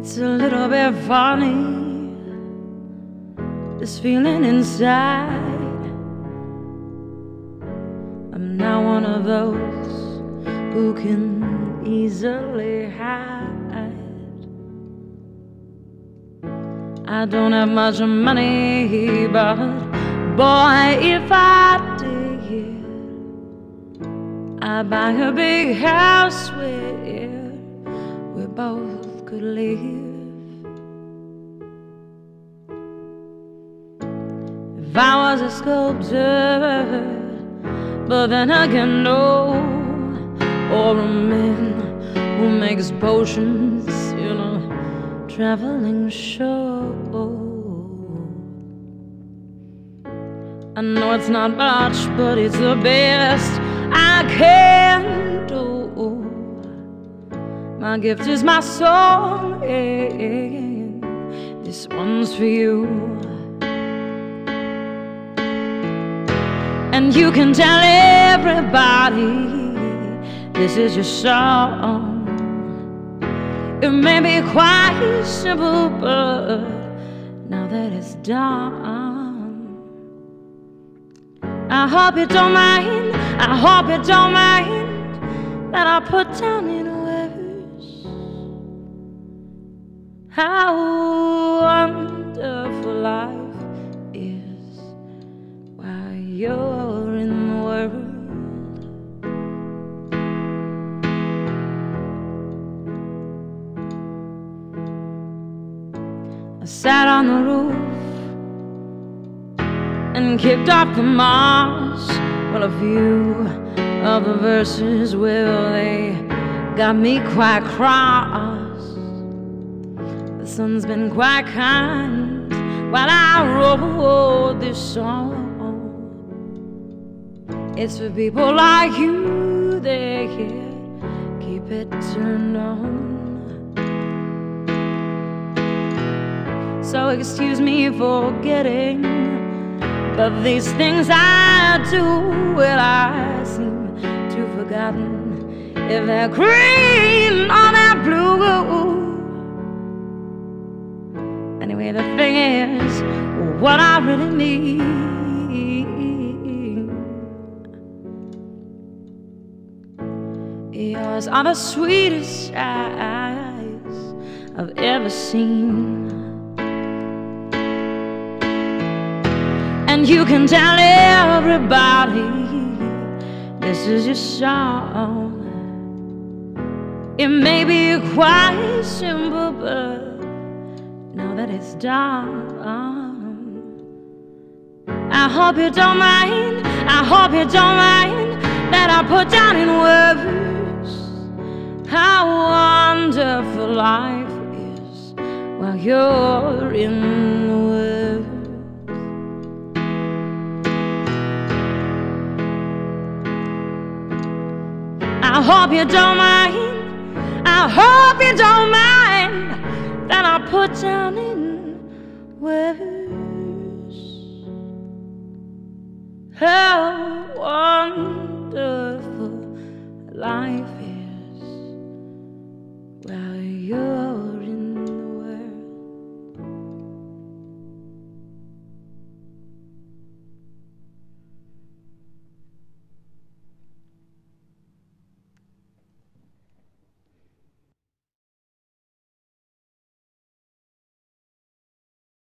It's a little bit funny, this feeling inside. I'm not one of those who can easily hide. I don't have much money, but boy, if I did, I'd buy a big house where we both could live. If I was a sculptor, but then again, no, or a man who makes potions in a traveling show. I know it's not much, but it's the best I can do. My gift is my song, and this one's for you. And you can tell everybody this is your song. It may be quite simple, but now that it's done, I hope you don't mind, I hope you don't mind that I put down in words how wonderful life is while you're in the world. I sat on the roof and kicked off the moss. Well, a few of the verses, well, they got me quite cross. The sun's been quite kind while I wrote this song. It's for people like you, they can't keep it turned on. So excuse me for getting, but these things I do, well, I seem to have forgotten if they're green or they're blue. Anyway, the thing is, what I really need, yours are the sweetest eyes I've ever seen. And you can tell everybody this is your song. It may be quite simple, but now that it's done, I hope you don't mind, I hope you don't mind that I put down in words how wonderful life is while you're in the world. I hope you don't mind, I hope you don't mind that I put down in words how wonderful life is while you're